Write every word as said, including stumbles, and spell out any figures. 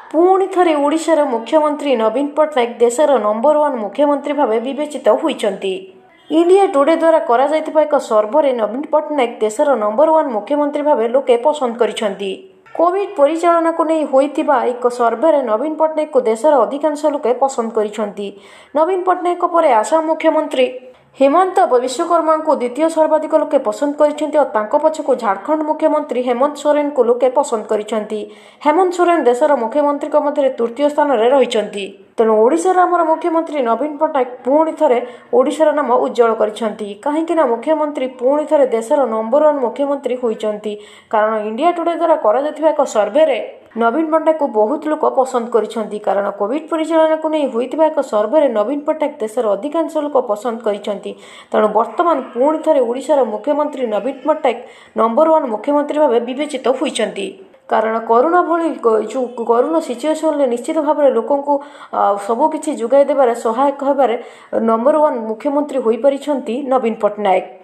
पुणी थरे ओडिशार मुख्यमंत्री नवीन पट्टनायक देशर नंबर वन मुख्यमंत्री भाव विवेचित होइछन्ति। इंडिया टुडे द्वारा करा जायतिबा एक सर्वे नवीन पट्टनायक देशर नंबर वन मुख्यमंत्री भाव लोके पसंद करिछन्ति। कोविड परिचालना को नहीं होइतिबा एक सर्वे नवीन पट्टनायक को देशर अधिकांश लोके पसंद करिछन्ति। नवीन पट्टनायक परे आसाम मुख्यमंत्री हेमंत विश्वकर्मा को द्वितीय सर्वाधिक लोके पसंद करिसेंति और तांको पछको झारखंड मुख्यमंत्री हेमंत सोरेन को लोके पसंद करिसेंति। हेमंत सोरेन देशर मुख्यमंत्री को मध्य तृतीय स्थान रे रहिसेंति। तेणु ओडिशार आमर मुख्यमंत्री नवीन पट्टनायक पुणी थरे ओडिशार नाम उज्जवल करिसेंति। काहेकि ना मुख्यमंत्री पुणी थरे देशर नंबर वन मुख्यमंत्री होइसेंति। कारण इंडिया टुडे द्वारा करा जायतिबा एक सर्वे रे नवीन पट्टनायक को बहुत लोक पसंद करिसेंति। कारण कोविड परिचालना को नहीं होइतिबा एक सर्वे रे नवीन पट्टनायक देशर अधिकांश लोक पसंद करिसेंति। तेणु वर्तमान पुणी थरे ओडिशार मुख्यमंत्री नवीन पट्टनायक नंबर वन मुख्यमंत्री भाव विवेचित होइसेंति। कारण कोरोना भली जो कोरोना सिचुएसन निश्चित भाव में लोक सबकि जोगाई देवार सहायक होबार नंबर वन मुख्यमंत्री हो पारिछन्ति नवीन पट्टनायक।